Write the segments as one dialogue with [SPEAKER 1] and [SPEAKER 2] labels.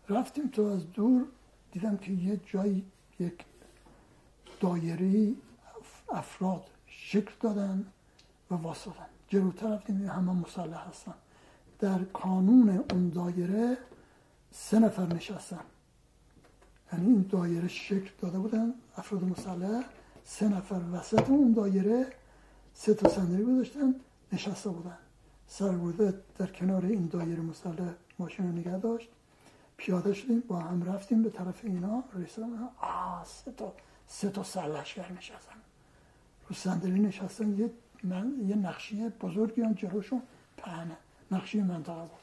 [SPEAKER 1] رفتیم تو از دور دیدم که یه جایی یک دایره افراد شکل دادن و واسطن. جلوتر رفتیم همه مسلح هستن. در کانون اون دایره 3 نفر نشستن، یعنی این دایره شکل داده بودن افراد مسلح، 3 نفر وسط اون دایره 3 تا صندلی گذاشتن نشسته بودن. سرگرده در کنار این دایره مسلح ماشین رو نگه داشت. پیاده شدیم با هم رفتیم به طرف اینا. رسیدم 3 تا سرلشکر نشستن رو صندلی نشستن. یه نقشه بزرگی هم جلوشون پهنه، نقشه منطقه بود.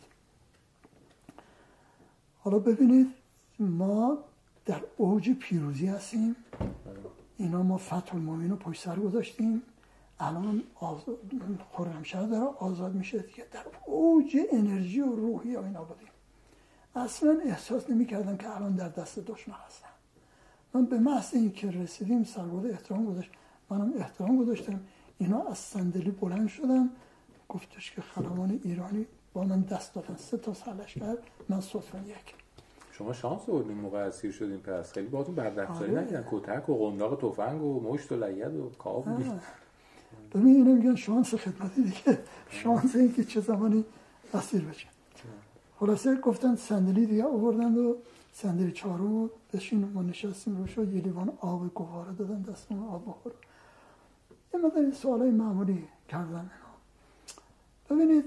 [SPEAKER 1] حالا ببینید ما در اوج پیروزی هستیم. اینا ما فتح المؤمنین رو پشت سر گذاشتیم. الان خرمشهر داره آزاد میشه دیگه. در اوج انرژی و روحی اینا بودیم. اصلا احساس نمی کردم که الان در دست دشمن هستم. من به محض این که رسیدیم سرگرده احترام گذاشت، منم احترام گذاشتم. اینا از صندلی بلند شدن، گفتش که خلبان ایرانی با من دست دادن. 3 تا سرلشکر، من صدفا 1.
[SPEAKER 2] شما شانس آوردین این موقع اسیر شدین، پس خیلی باهاتون بدرفتاری نکردن. کتک و قنداق تفنگ و مشت و لگد و کاو بود.
[SPEAKER 1] ببین اینا میگن شانس خدمتی دیگه، شانس این که چه زمانی اسیر بشن. خلاصه گفتن صندلی دیگه آوردن و صندلی 4 بشین. ما نشستیم روش و یه لیوان آب گواره دادن دستمون آب بخور. یه مداری سوالای معمولی کردن. ببینید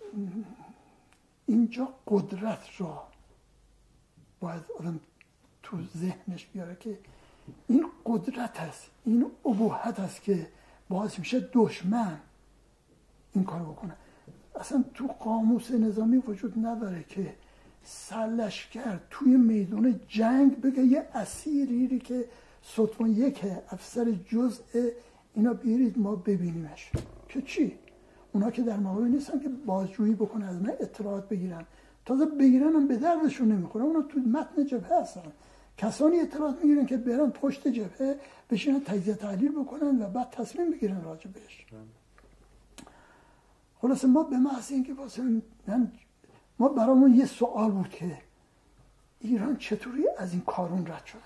[SPEAKER 1] اینجا قدرت را باید آدم تو ذهنش بیاره که این قدرت هست، این ابوهت هست که باعث میشه دشمن این کار بکنه. اصلا تو قاموس نظامی وجود نداره که سرلشکر توی میدان جنگ بگه یه اسیری که صدفان 1 افسر جزء اینا بیارید ما ببینیمش. که چی؟ اونا که در مقابل نیستن که بازجویی بکنن از من اطلاعات بگیرن، تازه بگیرن هم به دردشون نمیخوره. اونا تو متن جبهه هستن. کسانی اطلاعات میگیرن که برن پشت جبهه بشینن تجزیه تحلیل بکنن و بعد تصمیم بگیرن راجع بهش. خلاصه ما به محض اینکه ما برامون یه سوال بود که ایران چطوری از این کارون رد شده.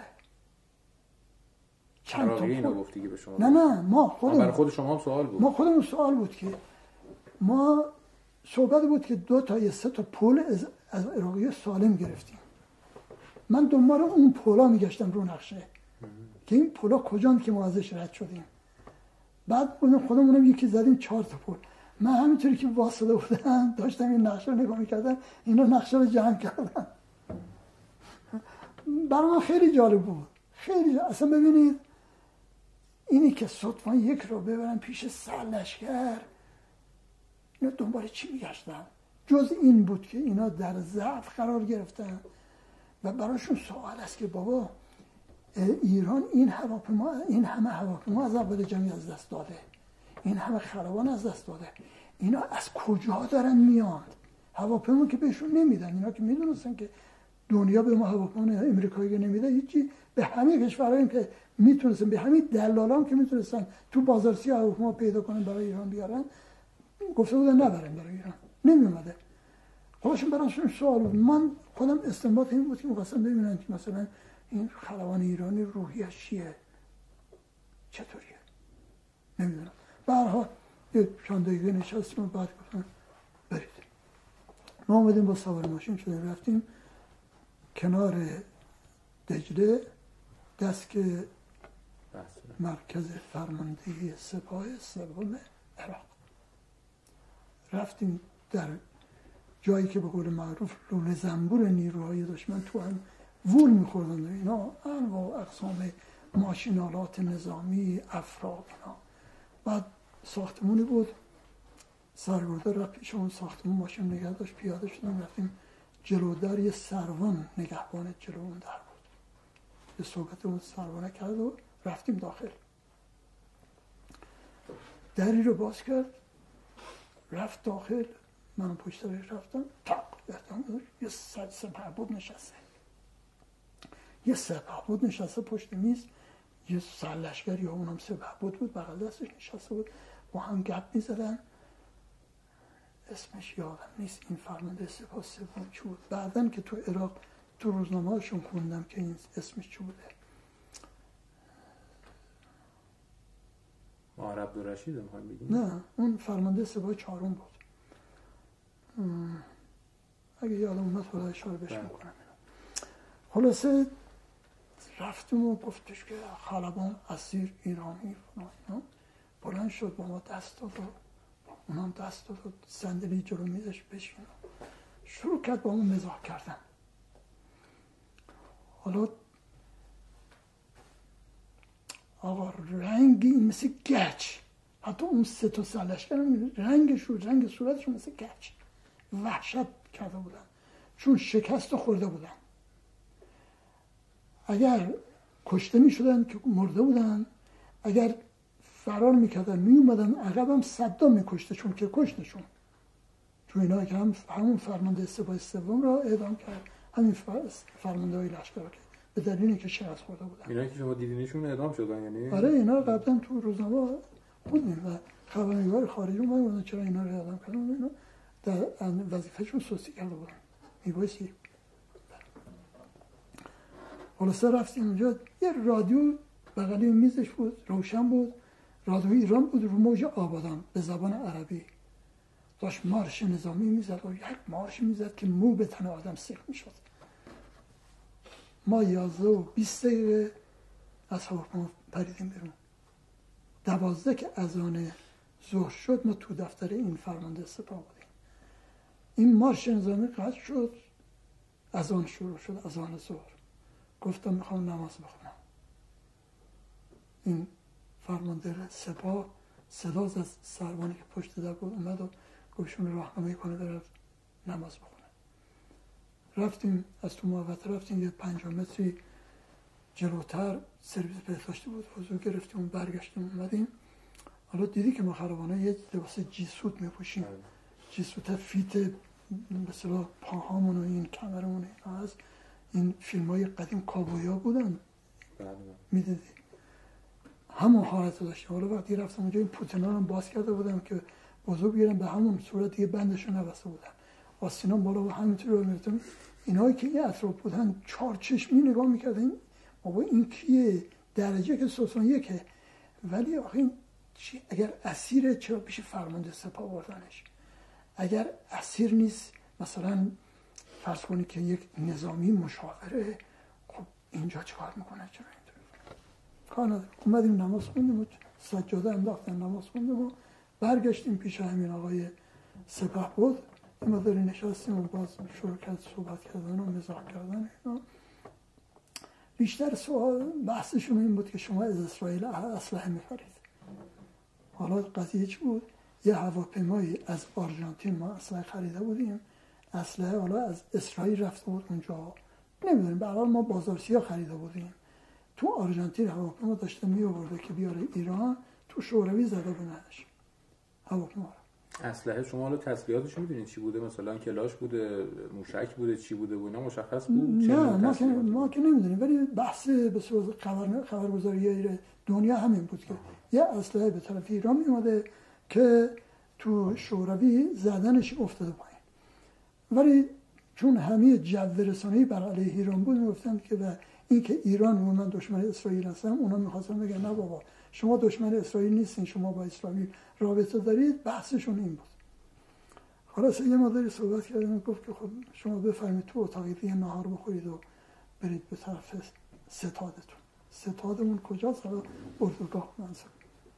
[SPEAKER 2] چند تا اینو گفتی که به شما؟
[SPEAKER 1] نه ما خودمون،
[SPEAKER 2] برای خود شما هم سوال بود.
[SPEAKER 1] ما خودمون سوال بود که ما صحبت بود که 2 تا یا 3 تا پول از عراقی سالم گرفتیم. من دنبال اون پولا میگشتم رو نقشه که این پولا کجاند که ما ازش رد شدیم. بعد خودمونم یکی زدیم 4 تا پول. من همینطوری که واسطه بودم داشتم این نقشه رو نگاه میکردم، اینا نقشه رو جمع کردن. برای من خیلی جالب بود، خیلی جالب. اصلا ببینید اینی که صدفا 1 رو ببرن پیش سرلشکر، اینا دنبال چی میگشتن؟ جز این بود که اینا در ضعف قرار گرفتن و براشون سوال است که بابا ایران این همه هواپیما از اول جنگ از دست داده، این همه خلبان از دست داده، اینا از کجا دارن میان؟ هواپیما که بهشون نمیدن. اینا که میدونستن که دنیا به ما هواپیما امریکایی نمیده، هیچی. به همه کشورهایی که میتونستن، به همین دلالان که میتونستن تو بازارسی هواپیما پیدا کنن برای ایران بیارن، گفته بودن نبرن برای ایران، نمیومده. خودشون براشون سوال بود. من خودم استنباط این بود که می‌خواستم ببینن که مثلا این خلبان ایرانی روحیش چیه، چطوریه، نمیدونم. به هر حال یه چند دقیقه نشستیم و بعد گفتن برید. ما اومدیم با سوار ماشین شدیم رفتیم کنار دجله، دست که مرکز فرماندهی سپاه سوم عراق. رفتیم در جایی که به قول معروف لوله زنبور نیروهای دشمن تو هم وول می‌خوردن. اینا انواع اقسام ماشینالات نظامی، افراد اینا. بعد ساختمونی بود، سرگرده رفت پیش اون ساختمون ماشین نگه داشت، پیاده شدیم رفتیم جلو در. یه سروان نگهبان جلو اون در بود. یه صحبت اون سروانه کرد و رفتیم داخل. دری رو باز کرد، رفت داخل. من پشت سرش رفتم، تاق یه سپهبد نشسته. یه سپهبد نشسته پشت میز. یه سرلشکر یا اونم سپهبد بود بغل دستش نشسته بود، با هم گپ می‌زدن. اسمش یادم نیست، این فرمانده سپاه سوم چی بود. بعدن که تو عراق تو روزنامه هاشون خوندم که این اسمش چی بوده.
[SPEAKER 2] ماهر عبدالرشید میخوام بگیم؟
[SPEAKER 1] نه، اون فرمانده سپاه چهارم بود. اگه یادم اومد خدا اشاره بهش میکنم. خلاصه رفتم و گفتش که خلبان اسیر ایرانی فلان. بلند شد با ما دست داد و اونم دست داد و صندلی جلو میزش بشین. شروع کرد با ما مزاح کردن. حالا آقا رنگی مثل گچ، حتی اون سه تا سرلشکر رنگ صورتشون مثل گچ، وحشت کرده بودن چون شکست خورده بودن. اگر کشته می شدن که مرده بودن، اگر فرار میکردن می اومدن عقب هم صدام میکشته چون که کشتشون. تو اینا که همون فرمانده سپاه سوم را اعدام کرد، همین فرمانده های لشکر را به دلیلی که شکست خورده بودن.
[SPEAKER 2] اینا که شما دیدینشون اعدام شدن یعنی؟
[SPEAKER 1] آره اینا قبلا تو روزنامه خوندیم و خبرنگار خارجی اومدن چرا اینا رو اعدام کردن. اینا در وظیفه‌شون سستی کرده بودن. میبایستی. خلاصه رفتیم اونجا، یه رادیو بغلی میزش بود، روشن بود، رادیو ایران بود رو موج آبادان به زبان عربی. داشت مارش نظامی میزد و یک مارش میزد که مو به تن آدم سیخ میشد. ما 11 و 20 دقیقه از هواپیما پریدیم بیرون. 12 که اذان ظهر شد ما تو دفتر این فرمانده سپاه بودیم. این مارش نظامی قطع شد، اذان شروع شد، اذان ظهر. گفتم میخوام نماز بخونم. این فرمانده سپاه صدا از سروانی که پشت در بود اومد و گوشون راهنمایی کنه بره نماز بخونه. رفتیم از تو محوطه رفتیم یه 50 متری جلوتر سرویس بهداشتی بود، وضو گرفتیم برگشتیم اومدیم. حالا دیدی که ما خلبانا یه لباس جیسوت میپوشیم، جیسوت فیت مثلا پاهامون و این کمرمون اینا هست. این فیلم های قدیم کابویا بودن میدیدی همون حالت داشتیم. حالا وقتی رفتم اونجا این پوتنا رو باز کرده بودم که وضو بگیرم، به همون صورت دیگه بندشو نبسته بودن، آستینام بالا و همینطور رو میرفتم. اینایی که این اطراف بودن چهار چشمی نگاه میکردن، بابا این کیه؟ درجه که سوسن یکه، ولی آخه این اگر اسیره چرا پیش فرمانده سپاه بردنش؟ اگر اسیر نیست مثلا فرض کنی که یک نظامی مشاوره، خب اینجا چیکار میکنه؟ چرا اینطور کار نداره. اومدیم نماز خوندیم و سجاده انداختن نماز خوندیم و برگشتیم پیش همین آقای سپاه بود. ما داری نشستیم و باز شروع کرد صحبت کردن و مزاح کردن. بیشتر سوال بحثشون این بود که شما از اسرائیل اسلحه میخرید. حالا قضیه چی بود؟ یه هواپیمایی از آرژانتین ما اسلحه خریده بودیم، اسلحه حالا از اسرائیل رفته بود اونجا، نمیدونیم، به هر حال ما بازارسیا خریده بودیم. تو آرژانتین هواپیما داشته می آورده که بیاره ایران، تو شوروی زده بودنش هواپیما.
[SPEAKER 2] اسلحه شما حالا تسلیحاتش میدونید چی بوده؟ مثلا کلاش بوده، موشک بوده، چی بوده و اینا مشخص بود؟
[SPEAKER 1] نه ما که نمیدونیم، ولی بحث به صورت خبرگزاری دنیا همین بود که یه اسلحه به طرف ایران میومده که تو شوروی زدنش افتاده پایین. ولی چون همه جو رسانه‌ای بر علیه ایران بود میگفتن که به این که ایران و من دشمن اسرائیل هستم، اونا میخواستن بگن نه بابا شما دشمن اسرائیل نیستین، شما با اسرائیل رابطه دارید. بحثشون این بود. خلاص یه مقداری صحبت کردیم، گفت که خب شما بفرمایید تو اتاقی دیگه نهار بخورید و برید به طرف ستادتون. ستادمون کجاست؟ حالا اردوگاه منصور.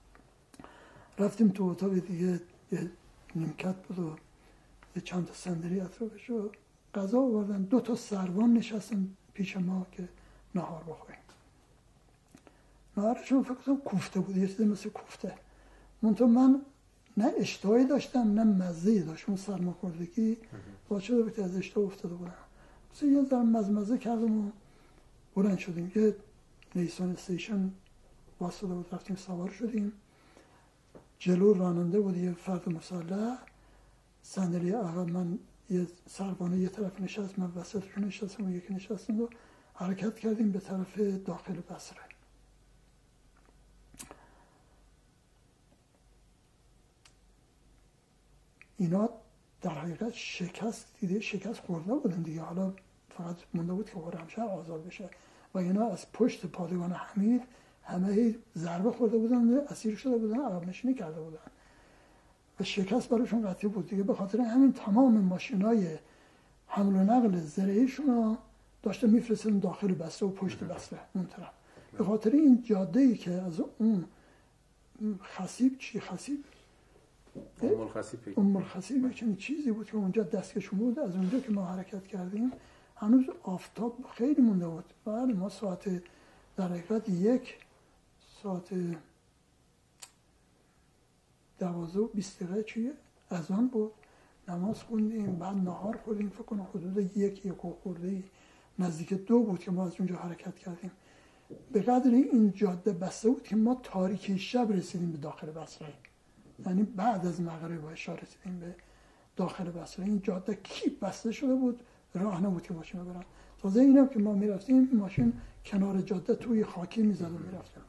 [SPEAKER 1] رفتیم تو اتاق دیگه، یه نیمکت بود و یه چند تا صندلی اطرافش و غذا آوردن. 2 تا سروان نشستن پیش ما که نهار بخوریم. نهارشون فکر کنم کوفته بود، یه چیزی مثل کوفته. منتها من نه اشتهایی داشتم نه مزه‌ای داشت. اون سرماخوردگی باعث شده بود که از اشتها افتاده بودم. مثلا یه ذره مزمزه کردم و بلند شدیم. یه نیسان استیشن واسطه بود، رفتیم سوار شدیم. جلو راننده بود یه فرد مسلح، صندلی عقب من یه سروانه یه طرف نشست، من وسطشون نشستم و یکی نشستم و حرکت کردیم به طرف داخل بصره. اینا در حقیقت شکست خورده بودن دیگه. حالا فقط مونده بود که خرمشهر آزاد بشه و اینا از پشت پادگان حمید همه ضربه خورده بودن، اسیر شده بودن، عقب نشینی کرده بودن و شکست براشون قطعی بود دیگه. به خاطر همین تمام ماشینای حمل و نقل زرعیشون رو داشته میفرستن داخل بصره و پشت بصره اون طرف. به خاطر این جاده‌ای که از اون ام الخصیب چنین چیزی بود که اونجا دستکشون بود، از اونجا که ما حرکت کردیم هنوز آفتاب خیلی مونده بود. بله ما ساعت در حقیقت 1 ساعت 12:20 چیه از آن بود، نماز خوندیم، بعد نهار خوردیم، فکر کنم حدود 1 خورده نزدیک 2 بود که ما از اونجا حرکت کردیم. به قدر این جاده بسته بود که ما تاریکی شب رسیدیم به داخل بصره، یعنی بعد از مغرب باشه رسیدیم به داخل بصره. این جاده کیپ بسته شده بود، راه نبود که ماشین برن. تازه اینم که ما میرفتیم ماشین کنار جاده توی خاکی میزد و میرفتیم.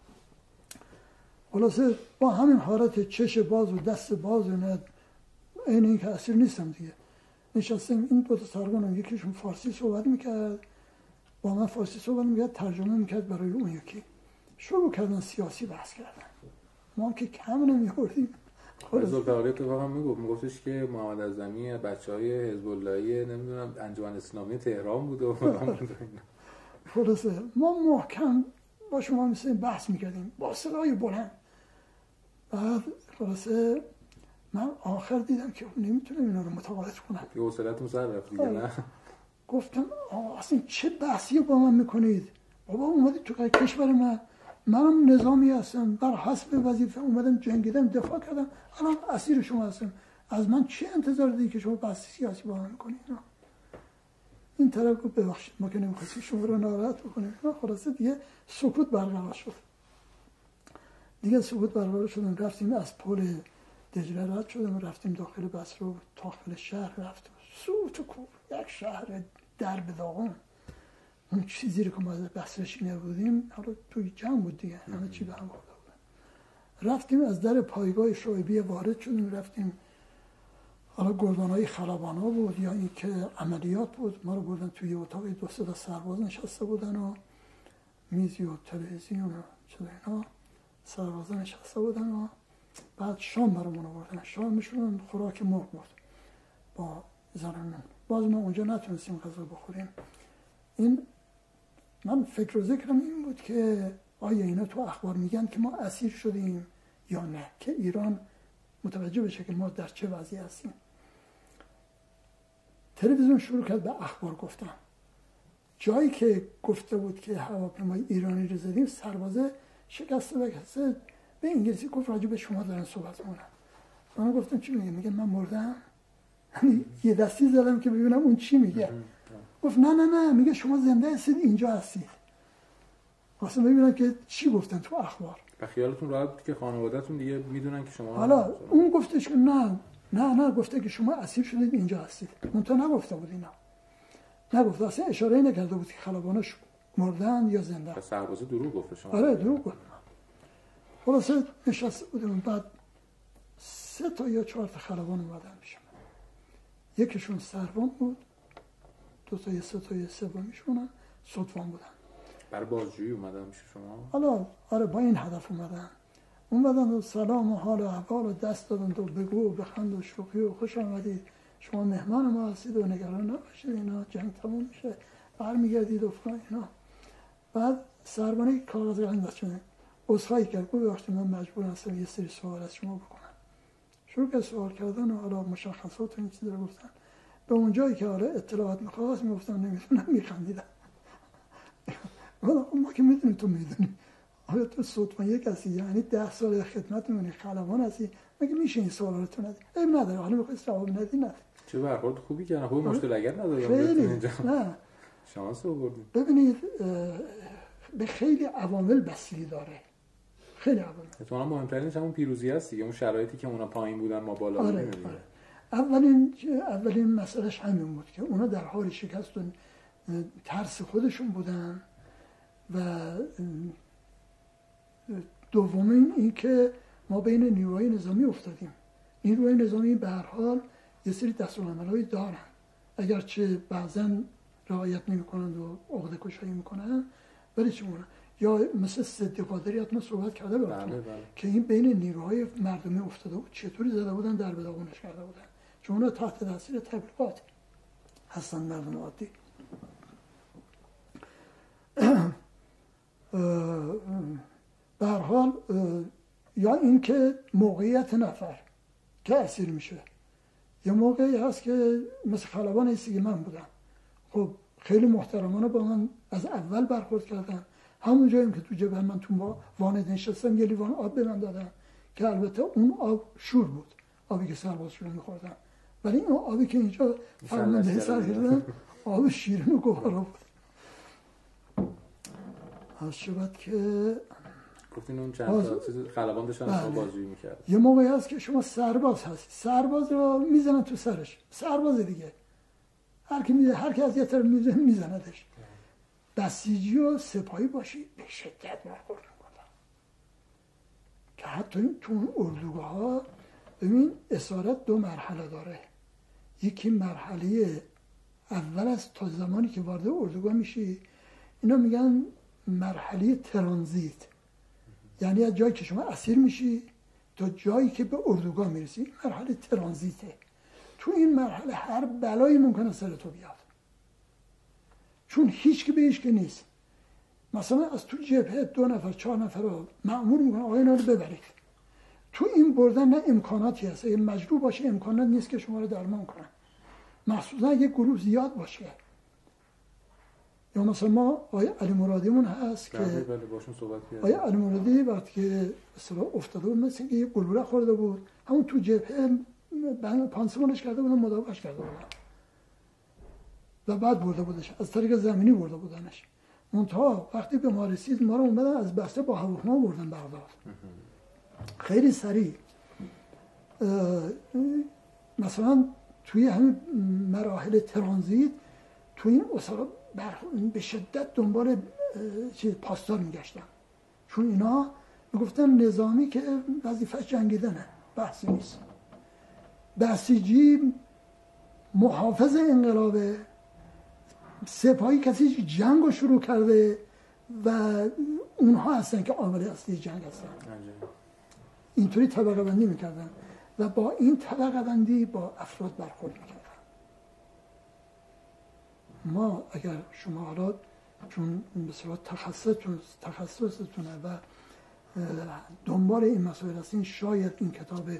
[SPEAKER 1] خلاصه با همین حالت چش باز و دست باز و نه این که اسیر نیستم دیگه نشستیم. این دو تا سربان، یکیشون فارسی صحبت میکرد با من، فارسی صحبت میکرد، ترجمه میکرد برای اون یکی. شروع کردن سیاسی بحث کردن، ما که کم نمی‌خوردیم.
[SPEAKER 2] زلفقاری اتفاقا میگفتش که محمد اعظمی بچهای حزب اللهی نمیدونم انجمن اسلامی تهران بود و
[SPEAKER 1] خلاصه ما محکم با شما مثل بحث میکردیم با صدای بلند. بعد خلاصه من آخر دیدم که نمیتونم اینا رو متقاعد کنم،
[SPEAKER 2] یه حوصله‌تون سر رفت دیگه. نه
[SPEAKER 1] گفتم اصلا چه بحثی با من میکنید؟ بابا اومدید تو کشور منم نظامی هستم، بر حسب وظیفه اومدم جنگیدم، دفاع کردم، الان اسیر شما هستم، از من چه انتظار دارید که شما بحث سیاسی با من کنید؟ این طرف گفت ببخشید ما که نمی‌خواستیم شما رو ناراحت بکنیم. خلاصه دیگه سکوت برقرار شد. رفتیم از پل دجله رد شدیم، رفتیم داخل بصره و داخل شهر رفتیم. سوت و کوب، یک شهر در به داغون. اون چیزی رو که ما از بصره شنیده بودیم حالا توی جمع بود دیگه، همه چی به هم خورده بود. رفتیم از در پایگاه شعبی وارد شدیم، رفتیم حالا گردانهای خلبانا بود یا این که عملیات بود. ما رو بردن توی اتاقی، 2-3 تا سرباز نشسته بودن و میزی و تلویزیون و چیزا اینا، سربازا نشسته بودن و بعد شام برامون آوردن. شامشون خوراک مرغ بود با زرنون. باز ما اونجا نتونستیم غذا بخوریم. من فکر و ذکرم این بود که آیا اینا تو اخبار میگن که ما اسیر شدیم یا نه، که ایران متوجه بشه که ما در چه وضعی هستیم. تلویزیون شروع کرد به اخبار گفتن. جایی که گفته بود که هواپیمای ایرانی رو زدیم، سربازه شکسته به انگلیسی گفت راجع به شما دارن صحبت میکنن. من گفتم چی میگه؟ میگه من مردم. یه دستی زدم که ببینم اون چی میگه. گفت نه میگه شما زنده هستید، اینجا هستید. واسه ببینم که چی گفتن تو اخبار.
[SPEAKER 2] و خیالتون راحت بود که خانواده‌تون دیگه میدونن که شما
[SPEAKER 1] حالا اون گفتش که نه گفته که شما اسیر شدید اینجا هستید. منتها نگفته بود اینا. نگفت، اصلا اشاره نکرده بود که خلباناش مردن یا زنده.
[SPEAKER 2] و سربازه دروغ گفت شما.
[SPEAKER 1] آره دروغ گفت. خلاصه نشسته بودیم، بعد 3 تا یا 4 تا خلبان اومدن پیش من. یکیشون سروان بود، 2 تا یا 3 تا یا سومیشون سلطان بودن.
[SPEAKER 2] برای بازجویی اومدن میشه شما؟
[SPEAKER 1] حالا آره با این هدف اومدن و سلام و حال و احوال و دست دادن و بگو و بخند و شوخی و خوش آمدید، شما مهمان ما هستید و نگران نباشید، اینا جنگ تموم میشه برمیگردید و فلان اینا. بعد سربانی کاغذ قلم دست شده عذرخواهی کرد، گفت وقتی من مجبور هستم یه سری سوال از شما بکنم. شروع کرد سوال کردن و حالا مشخصات و این چیزا رو گفتن. به اون جایی که حالا اطلاعات میخواست میگفتم نمیتونم، میخندیدم. ما که میدونیم تو میدونی، حالا تو سلطان یک هستی، یعنی 10 سال خدمت میمونی، خلبان هستی، مگه میشه این سوالا رو تو ندی؟ عیب نداره، حالا بخوای جواب ندی نه.
[SPEAKER 2] چه برخورد خوبی کردن، خوب مشکل اگر نداره
[SPEAKER 1] خیلی نه
[SPEAKER 2] شانس آوردید.
[SPEAKER 1] ببینید به خیلی عوامل بستگی داره، خیلی عوامل.
[SPEAKER 2] اتفاقا مهمترینش همون پیروزی هست دیگه، اون شرایطی که اونا پایین بودن ما بالا بودیم.
[SPEAKER 1] اولین مسئلهش همین بود که اونا در حال شکست و ترس خودشون بودن و دومین این که ما بین نیروهای نظامی افتادیم. نیروهای نظامی به هر حال یه سری دستورالعمل‌هایی دارن، اگرچه بعضن رعایت نمیکنند و عقده کشایی میکنن، ولی چی میکنن؟ یا مثل صدیق قادری حتما صحبت کرده براتون که این بین نیروهای مردمی افتاده بود، چطوری زده بودن در به داغونش کرده بودن، چون اونا تحت تاثیر تبلیغات هستن مردم عادی. به هر حال یا این که موقعیت نفر که اسیر میشه، یه موقعی هست که مثل خلبان ایسیگی من بودم، خب خیلی محترمانه با من از اول برخورد کردن، همون جاییم که تو جبهه من تو وانت نشستم یه لیوان آب به من دادن که البته اون آب شور بود، آبی که سربازشون میخوردن، ولی این آبی که اینجا فرمانده سرگردن آب شیرین و گوهرا بود. از شبت که
[SPEAKER 2] گفتین اون چند تا چیز خلبان داشتن بازجویی میکرد.
[SPEAKER 1] یه موقعی هست که شما سرباز هستی، سرباز رو میزنن تو سرش، سرباز دیگه هر کی از یه طرف میزندش. بسیجی و سپاهی باشی به شدت برخورد میکنن که حتی تو اون اردوگاه ها ببین اسارت 2 مرحله داره. یکی مرحله اول است تا زمانی که وارد اردوگاه میشی، اینا میگن مرحله ترانزیت، یعنی از جایی که شما اسیر میشی تا جایی که به اردوگاه میرسی، مرحله ترانزیته. تو این مرحله هر بلایی ممکنه سر تو بیاد، چون هیچ که به هیچ که نیست. مثلا از تو جبهه 2 نفر 4 نفر رو مأمور میکنه آقا اینا رو ببرید. تو این بردن نه امکاناتی هست، اگه مجبور باشه امکانات نیست که شما رو درمان کنن، مخصوصا اگه گروه زیاد باشه. یا مثلا ما آقای علی مرادیمون هست که
[SPEAKER 2] باشون صحبت کردیم.
[SPEAKER 1] آقای علی مرادی وقتی که مثلا افتاده بود، مثل اینکه یه گلوله خورده بود، همون تو جبهه پانسمانش کرده بودن، مداواش کرده بودن و بعد برده بودش، از طریق زمینی برده بودنش. منتها وقتی به ما رسید، ما رو اومدن از بسته با هواپیما بردن بغداد. خیلی سریع. مثلا توی همین مراحل ترانزیت توی این اسرا به شدت دنبال پاسدار میگشتن، چون اینا میگفتن نظامی که وظیفه جنگیدنه، بحثی نیست. بسیجی محافظ انقلابه، سپاهی کسی که جنگ رو شروع کرده و اونها هستن که عامل اصلی جنگ هستن. اینطوری طبقه بندی میکردن و با این طبقه بندی با افراد برخورد میکردن. ما اگر شما حالا چون مثلا تخصصتونه و دنبال این مسائل هستین، شاید این کتاب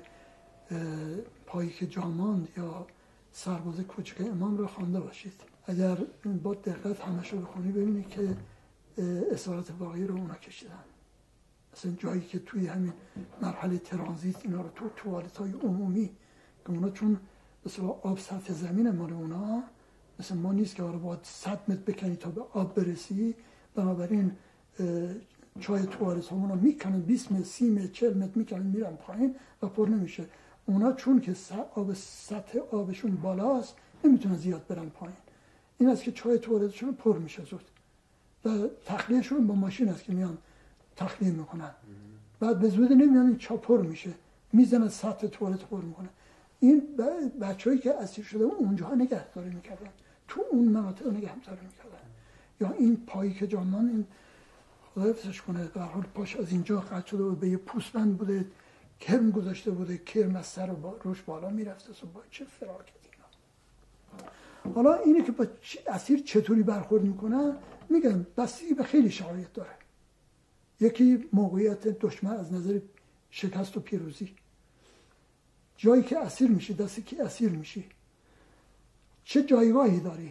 [SPEAKER 1] پایی که جا ماند یا سرباز کوچک امام رو خوانده باشید. اگر با دقت همش رو بخونی ببینید که اسارت واقعی رو اونا کشیدن. مثلا جایی که توی همین مرحله ترانزیت اینا رو تو توالت‌های عمومی که اونا چون مثلا آب سطح زمین مال اونا مثل ما نیست که آره باید 100 متر بکنی تا به آب برسی، بنابراین چای توالت همونا میکنن 20 متر 30 متر 40 متر میکنن میرن پایین و پر نمیشه. اونا چون که سطح آبشون بالاست نمیتونن زیاد برن پایین. این است که چای توالتشون پر میشه زود و تخلیهشون با ماشین است که میان تخلیه میکنن، بعد به زودی نمیان این چا پر میشه، میزنن سطح توالت پر میکنن. این بچه‌هایی که اسیر شده اونجا نگهداری میکردن، تو اون مناطق نگهداری میکردن. یا این پایی که جامان، این خدا حفظش کنه، به هر حال پاش از اینجا قطع شده بود، به یه پوستبند بوده، کرم گذاشته بوده، کرم از سر روش بالا میرفته. با چه فراکتی اینا. حالا اینه که با اسیر چطوری برخورد میکنن، میگن بستگی به خیلی شرایط داره. یکی موقعیت دشمن از نظر شکست و پیروزی، جایی که اسیر میشی، دستی که اسیر میشی، چه جایگاهی داری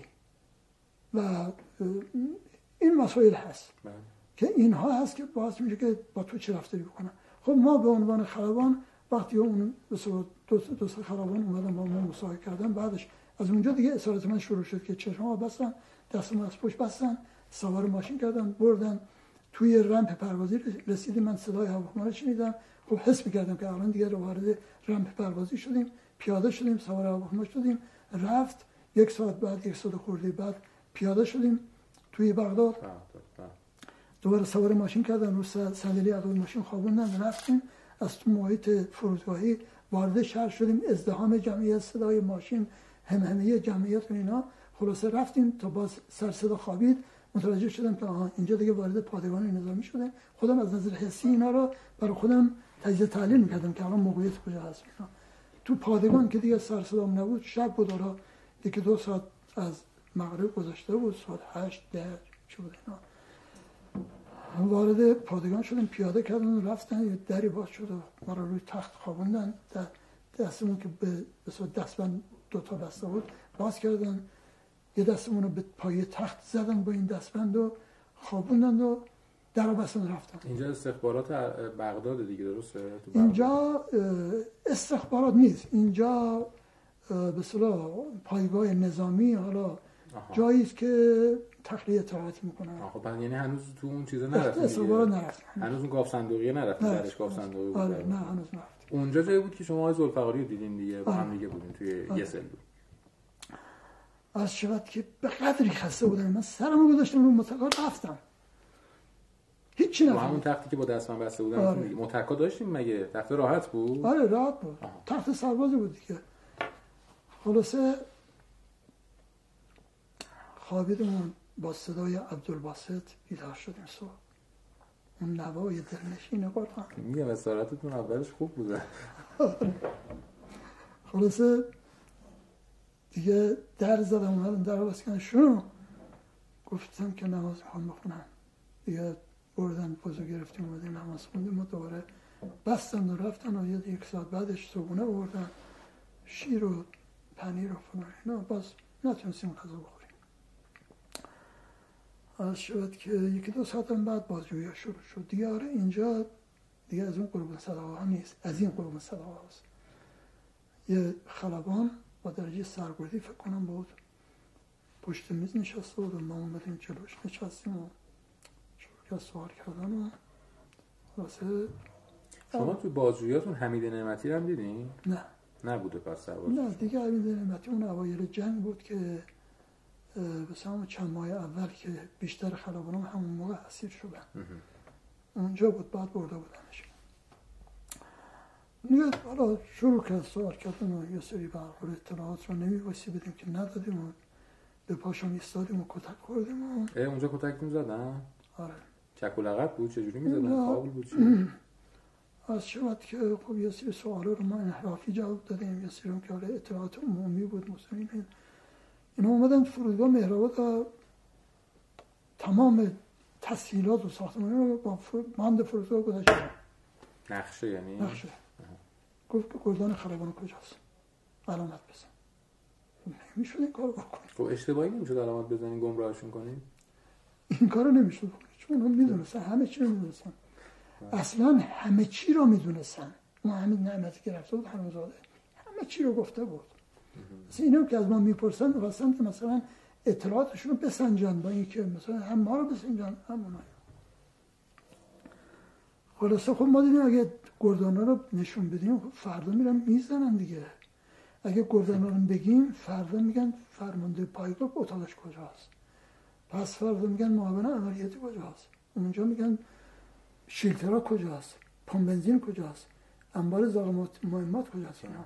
[SPEAKER 1] و این مسائل هست که اینها هست که باعث میشه که با تو چه رفتاری بکنن. خب ما به عنوان خلبان وقتی اون دو سه خلبان اومدن با ما مصاحبه کردن، بعدش از اونجا دیگه اسارت من شروع شد که چشم‌ها بستن، دستم از پشت بستن، سوار ماشین کردن، بردن توی رمپ پروازی رسیدیم. من صدای هواپیما رو شنیدم، خب حس می‌کردم که الان دیگه وارد رمپ پروازی شدیم، پیاده شدیم، سوار هواپیما شدیم، رفت 1 ساعت بعد 1 ساعت خورده بعد پیاده شدیم توی بغداد. دوباره سوار ماشین کردن، رو صندلی عقب ماشین خوابوندن، رفتیم از تو محیط فرودگاهی وارد شهر شدیم. ازدحام جمعیت، صدای ماشین، همهمه جمعیت و اینا. خلاصه رفتیم تا باز سر صدا خوابید، متوجه شدم که اینجا دیگه وارد پادگان نظامی شده. خودم از نظر حسی اینا رو برای خودم تجزیه تحلیل میکردم که الان موقعیت کجا هست. تو پادگان که دیگه سر صدام نبود، شب بود، حالا یکی 2 ساعت از مغرب گذشته بود، ساعت 8 10 چه بود اینا. وارد پادگان شدیم، پیاده کردن و رفتن، یه دری باز شد و ما رو روی تخت خوابوندن. دستمون که به صورت دستبند 2 تا بسته بود باز کردن، یه دستمون رو به پای تخت زدن با این دستبند و خوابوندن و در بستن رفتن.
[SPEAKER 2] اینجا استخبارات بغداد دیگه، درسته؟
[SPEAKER 1] اینجا استخبارات نیست، اینجا به اصطلاح پایگاه نظامی، حالا جایی است که تخلیه اطلاعاتی میکنن.
[SPEAKER 2] خب یعنی هنوز تو اون چیزا نرفتید؟
[SPEAKER 1] استخبارات نرفتن
[SPEAKER 2] هنوز اون گاف صندوقیه نرفتید؟ درش گاف صندوقی بود.
[SPEAKER 1] آره نه هنوز نرفتیم.
[SPEAKER 2] اونجا جایی بود که شما آقای ذوالفقاری رو دیدین دیگه، با هم دیگه بودین توی یه سل بود.
[SPEAKER 1] از شبت که به قدری خسته بودم، من سرمو گذاشتم رو متکا رفتم، هیچی نفهمیدم.
[SPEAKER 2] همون تختی که با دستم بسته بودن.
[SPEAKER 1] آره.
[SPEAKER 2] متکا داشتیم مگه؟ تخت راحت بود؟
[SPEAKER 1] آره راحت بود. تخت سربازی بود دیگه. خلاصه خوابیدمون، با صدای عبدالباسط بیدار شدیم صبح. اون نوای دلنشین قرآن.
[SPEAKER 2] میگم اسارتتون اولش خوب بوده.
[SPEAKER 1] خلاصه دیگه در زدم، اومدم در باز کردن، شروع گفتم که نماز میخوام بخونم. دیگه بردن وضو گرفتیم، اومدیم نماز خوندیم و دوباره بستن و رفتن و 1 ساعت بعدش صبحونه بردن، شیر و پنیر و فلان اینا. باز نتونستیم غذا بخوریم. از شد که 1-2 ساعت بعد بازجویی شروع شد دیگه. آره اینجا دیگه از اون قربون صدقه ها نیست، از این قربون صدقه هاست. یه خلبان با درجه سرگردی فکر کنم بود، پشت میز نشسته بود و ما اومدیم جلوش نشستیم و شروع کرد سوال کردن و خلاصه.
[SPEAKER 2] شما تو بازجوییاتون حمید نعمتی رو هم دیدین؟
[SPEAKER 1] نه
[SPEAKER 2] نبوده پس سرباز؟
[SPEAKER 1] نه دیگه حمید نعمتی اون اوایل جنگ بود که مثلا چند ماه اول که بیشتر خلبانان همون موقع اسیر شدن. اونجا بود، بعد برده بودنش. دیگه حالا شروع کرد سوال کردن و یه سری برخور اطلاعات رو نمی‌بایستی بدیم که ندادیم و به پاشم ایستادیم و کتک خوردیم و
[SPEAKER 2] اونجا کتکتون زدن؟
[SPEAKER 1] آره.
[SPEAKER 2] چک و لغت بود؟ چجوری می‌زدن؟ کابل بود چی؟
[SPEAKER 1] از شبت که خب یه سری سوالا رو ما انحرافی جواب دادیم، یه سری هم که آره اطلاعات عمومی بود مثلا اینا. اومدن فرودگاه مهرآباد تمام تسهیلات و ساختمان رو با ماند فرودگاه گذاشتن.
[SPEAKER 2] نقشه یعنی؟
[SPEAKER 1] نقشه. گفت که گلدان خلبان کجاست؟ علامت بزن. نمیشد این کارو بکنیم.
[SPEAKER 2] خب اشتباهی نمیشد علامت بزنین گمراهشون کنین؟
[SPEAKER 1] این کارو نمیشد بکنیم چون اون میدونستن، همه چی رو میدونستن. اصلا همه چی رو میدونستن. اون حمید نعمتی که رفته بود حرومزاده همه چی رو گفته بود. مثلا اینا که از ما میپرسن می‌خواستن که مثلا اطلاعاتشون رو بسنجن با اینکه مثلا هم ما رو بسنجن هم اونها. خلاصه خب ما دیدیم اگه گردانا رو نشون بدیم فردا میرن میزنن دیگه. اگه گردانا رو بگیم فردا میگن فرمانده پایگاه اتاقش کجاست، پس فردا میگن معاون عملیاتی کجاست، اونجا میگن شیلترها کجاست، پمپ بنزین کجاست، انبار زغال مهمات کجاست. اینا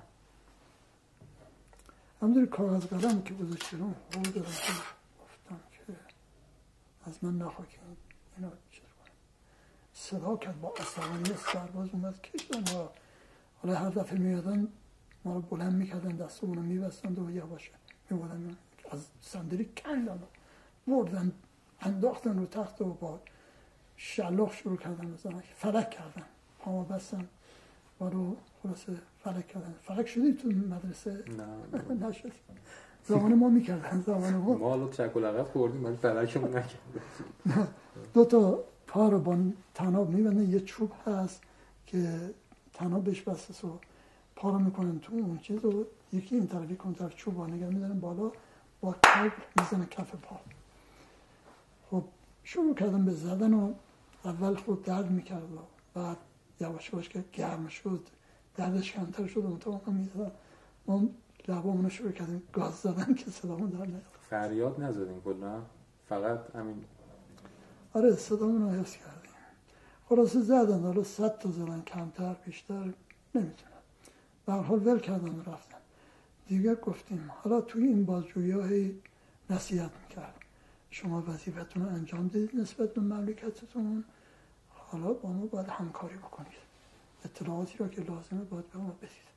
[SPEAKER 1] همونطوری کاغذ قلم که گذاشتم خود دارم گفتم که از من نخواه که اینا چیز کنم. صدا کرد با عصبانیت سرباز اومد کشتن و حالا هر دفعه میادن ما رو بلند میکردن، دستمون رو میبستن و یواش میبودن از صندلی کندن و بردن انداختن رو تخت و با شلاق شروع کردن بزنن، فلک کردن، پامو بستن ما رو خلاصه فلک کردن. فلک شدی تو مدرسه؟
[SPEAKER 2] نه
[SPEAKER 1] نشد. زمان ما میکردن، زمان
[SPEAKER 2] ما حالا چک و لغت خوردیم ولی فلکمون نکردن.
[SPEAKER 1] 2 تا پا رو با طناب میبندن، یه چوب هست که طناب بهش بسته و پا رو میکنن تو اون چیز و یکی این طرفی کن طرف چوب ها نگه میدارن بالا با کاب میزنن کف پا. خب شروع کردن به زدن و اول خود درد میکرد و بعد یواش یواش که گرم شد دردش کمتر شد و تا اون میزدن. ما لبامون رو شروع کردیم گاز زدن که صدامون در نیاد.
[SPEAKER 2] فریاد نزدین کلا؟ فقط همین؟
[SPEAKER 1] آره صدامون رو حفظ کردیم. خلاصه زدن، حالا 100 تا زدن، کمتر بیشتر نمیتونن. به هر حال ول کردن و رفتن. دیگه گفتیم حالا توی این بازجویی نصیحت میکرد شما وظیفتون رو انجام دادید نسبت به مملکتتون، حالا با ما باید همکاری بکنید، اطلاعاتی را که لازمه باید به ما بدید.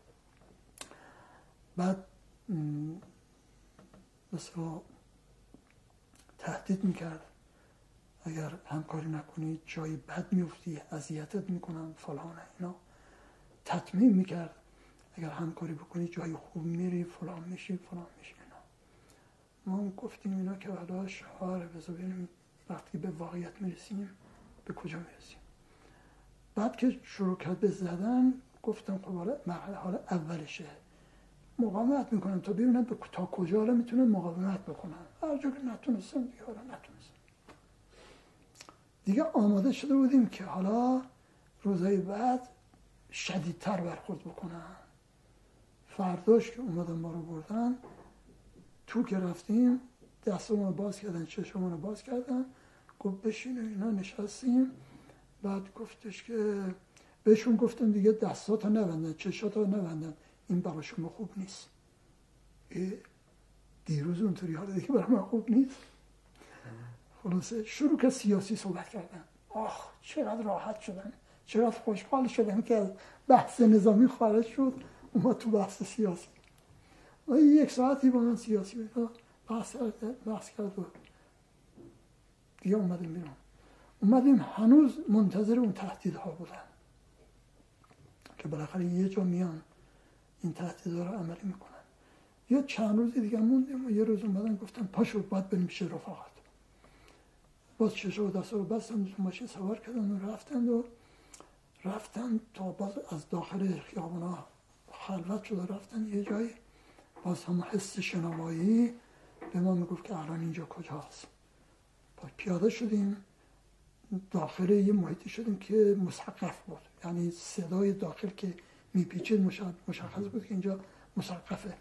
[SPEAKER 1] بعد مثلا تهدید میکرد اگر همکاری نکنید جای بد میفتی، اذیتت میکنن فلان اینا. تطمیم میکرد اگر همکاری بکنید جای خوب میری، فلان میشی فلان میشی اینا. ما گفتیم اینا که حالا شعاره، بذار ببینیم وقتی به واقعیت میرسیم به کجا میرسیم. بعد که شروع کرد به زدن گفتم خب حالا مرحله حالا اولشه، مقاومت میکنم تا ببینم تا کجا حالا میتونم مقاومت بکنم. هر جا که نتونستم دیگه حالا نتونستم. دیگه آماده شده بودیم که حالا روزهای بعد شدیدتر برخورد بکنم. فرداش که اومدن ما رو بردن تو که رفتیم دستمون رو باز کردن، چشممون رو باز کردن، گفت بشین اینا. نشستیم. بعد گفتش که بهشون گفتم دیگه دستاتو نبندن، چشاتو نبندن، این برای شما خوب نیست. دیروز اونطوری حالا دیگه برای من خوب نیست. خلاصه شروع که سیاسی صحبت کردن. آخ چقدر راحت شدن، چقدر خوشحال شدن که از بحث نظامی خارج شد اومد تو بحث سیاسی. یک ساعتی با من سیاسی بحث کرد و دیگه اومدیم بیرون. اومدیم هنوز منتظر اون تهدیدها بودن که بالاخره یه جا میان این تهدیدها رو عملی میکنن. یا چند روز دیگه موندیم و یه روز اومدن گفتن پاشو باید بریم پیش رفاقت. باز چشم و دستا رو بستن، ماشین سوار کردن و رفتن تا باز از داخل خیابونا خلوت شده رفتن یه جایی. باز هم حس شنوایی به ما میگفت که الان اینجا کجاست. باز پیاده شدیم داخل یه محیطی شدیم که مثقف بود، یعنی صدای داخل که میپیچید مشخص بود که اینجا مثقفه.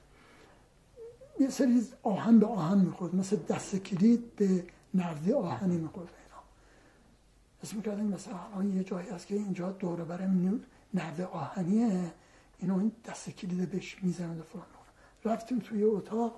[SPEAKER 1] یه سری آهن به آهن میخورد، مثل دست کلید به نرده آهنی میخورد. اینا اسم میکردیم مثلا الان یه جایی هست که اینجا دوره برم نرده آهنیه، اینا این دست کلید بهش میزنند و فلان. رفتیم توی اتاق،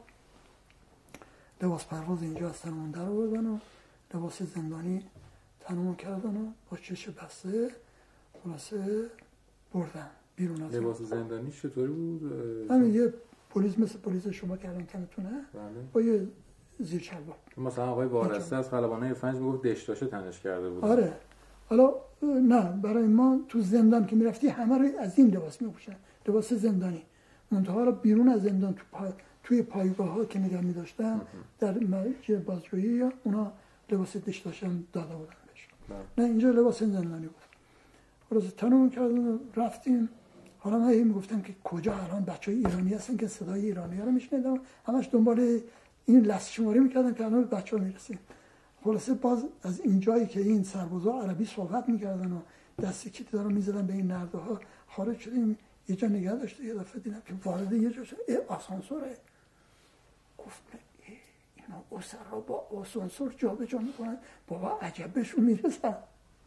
[SPEAKER 1] لباس پرواز اینجا از تنمون در آوردن و لباس زندانی تنمون کردن و با چش بسته خلاصه بردن بیرون از
[SPEAKER 2] لباس زندانی چطوری بود؟
[SPEAKER 1] همین یه پلیس مثل پلیس شما کردن تنتونه با یه زیر شلوار.
[SPEAKER 2] مثلا آقای وارسته از خلبانای فنج میگفت دشتاشه تنش کرده بود.
[SPEAKER 1] آره. حالا نه برای ما تو زندان که میرفتی همه رو از این لباس میپوشن، لباس زندانی. منتها رو بیرون از زندان توی پایگاه ها که نگاه می‌داشتن در مرکز بازجویی یا اونا لباس دشتاشه هم داده بودن بهش. نه اینجا لباس زندانی بود. خلاص تنمون کردن رفتیم. حالا من میگفتم که کجا الان بچهای ایرانی هستن که صدای ایرانی‌ها رو میشنیدن، همش دنبال این لست شماری میکردن که الان بچه‌ها میرسیم. خلاصه باز از این جایی که این سربازا عربی صحبت میکردن و دست کیت رو میزدن به این نرده ها خارج شدیم. یه جا نگه داشته یه دفعه دیدم که وارد یه جا شد آسانسوره. گفت اینا اسرا با آسانسور جا به جا میکنن، بابا عجب بهشون میرسن.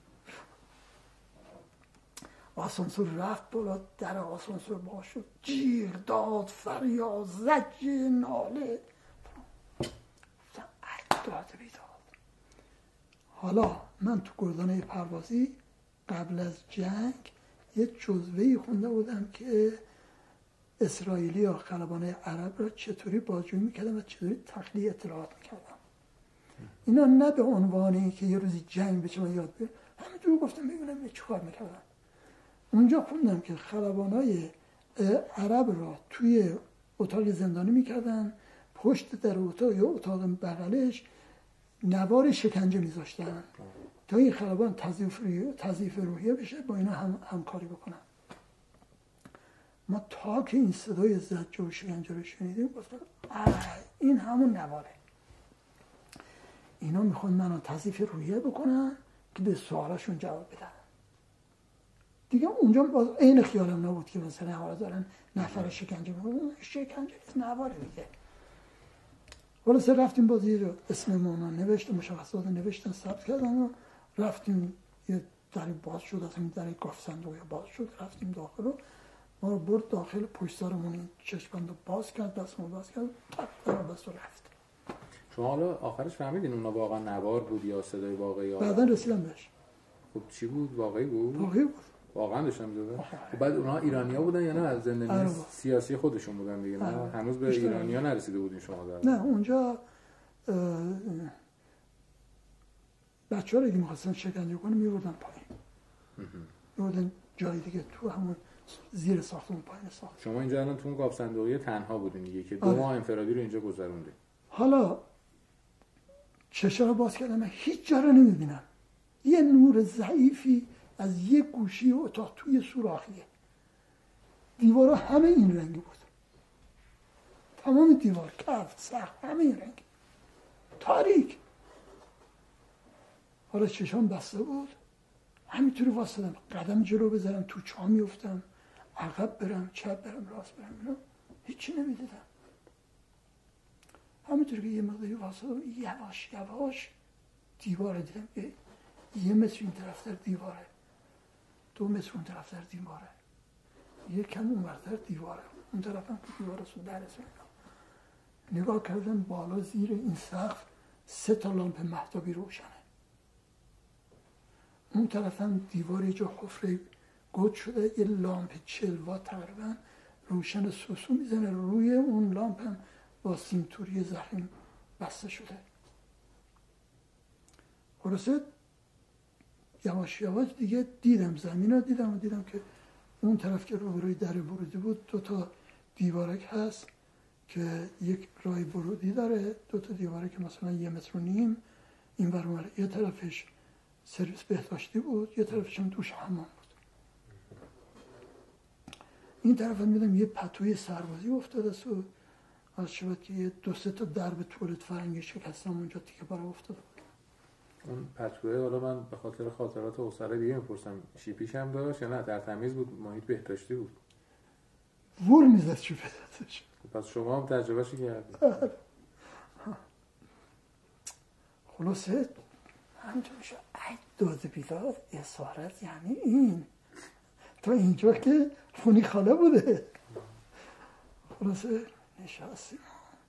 [SPEAKER 1] آسانسور رفت بالا، در آسانسور باز شد، جیغ داد، فریاد، زجر، ناله. گفتم داد بیداد. حالا من تو گردانه پروازی قبل از جنگ یه جزوه‌ای خونده بودم که اسرائیلی یا خلبانه عرب را چطوری بازجویی میکردن و چطوری تخلیه اطلاعات میکردن. اینا نه به عنوانی که یه روزی جنگ بشه من یاد بگیرم، همینجور گفتم ببینم چه کار میکردن. اونجا خوندم که خلبانای عرب را توی اتاق زندانی میکردن، پشت در اتاق یا اتاق بغلش نوار شکنجه میذاشتن تا این خلبان تضعیف روحیه بشه، با اینا همکاری بکنن. ما تا که این صدای زجر و شکنجه رو شنیدیم گفتم این همون نواره، اینا میخوان منو تضعیف روحیه بکنن که به سوالاشون جواب بدن. دیگه اونجا باز عین خیالم نبود که مثلا حالا دارن نفر شکنجه میکنن، شکنجه نیست نواره دیگه. خلاصه رفتیم باز یه جا اسممون نوشتن، مشخصات نوشتن، ثبت کردن و رفتیم. یه دری باز شد، از این دری گاف صندوقی باز شد، رفتیم داخل و ما رو برد داخل، پشت سرمون این چشم‌بند رو باز کرد، دستمون باز کرد، تق در بست و رفت.
[SPEAKER 2] شما حالا آخرش فهمیدین اونا واقعا نوار بود یا صدای واقعی؟
[SPEAKER 1] بعدا رسیدم بهش.
[SPEAKER 2] خب چی بود؟ واقعی بود؟
[SPEAKER 1] واقعی بود.
[SPEAKER 2] واقعا داشتن می‌زدن. خب بعد اونها ایرانی‌ها بودن یا نه از زندانی سیاسی خودشون بودن دیگه؟ نه هنوز به ایرانی‌ها نرسیده بودین شما در؟
[SPEAKER 1] نه اونجا بچه‌ها رو که می‌خواستن شکنجه کنن می‌بردن پایین. می‌بردن جای دیگه تو همون زیر ساختمون پایین ساخت.
[SPEAKER 2] شما اینجا الان تو اون قاب صندوقی تنها بودین دیگه که 2 ماه انفرادی رو اینجا گذروندین.
[SPEAKER 1] حالا چشم رو باز کردم، من هیچ جا رو نمی‌بینم. یه نور ضعیفی از یه گوشی اتاق توی سوراخیه. دیوارا همه این رنگی بود. تمام دیوار، کف، سقف همه این رنگی. تاریک. حالا چشام بسته بود. همینطوری واسدم، قدم جلو بذارم تو چاه میفتم، عقب برم، چپ برم، راست برم، هیچی نمیدیدم. همینطوری که یه مقداری واسدم، یواش یواش دیواره دیدم. یه متر این طرف در دیواره، 2 متر اون طرف در دیواره، یه کم اون ورتر دیواره، اون طرف هم که دیواره سو درسه. نگاه کردم بالا زیر این سقف 3 تا لامپ مهتابی روشنه. اون طرف هم دیواری جا حفره گود شده، یه لامپ 40 وات تقریبا روشن سوسو میزنه، روی اون لامپ هم با سینتوری زخیم بسته شده. خلاصه یواش یواش دیگه دیدم زمین رو دیدم که اون طرف که روبروی در ورودی بود 2 تا دیوارک هست که یک راه ورودی داره، 2 تا دیوارک که مثلا 1.5 متر این ور اون ور. یه طرفش سرویس بهداشتی بود، یه طرفش هم دوش حمام بود. این طرف هم میدم یه پتوی سربازی افتاده است و از شبت که یه 2-3 تا درب توالت فرنگی شکستم اونجا تیکه پاره افتاده بود.
[SPEAKER 2] اون پتوه حالا من به خاطر خاطرات اسره دیگه میپرسم شیپیش هم داشت یا نه در تمیز بود، محیط بهداشتی بود؟
[SPEAKER 1] وول میزد شیپی داشت.
[SPEAKER 2] پس شما هم تجربهشو کردید.
[SPEAKER 1] خلاصه همینطور میشه ای داد بیداد اسارت، یعنی این تا اینجا که خونی خاله بوده. خلاصه نشستیم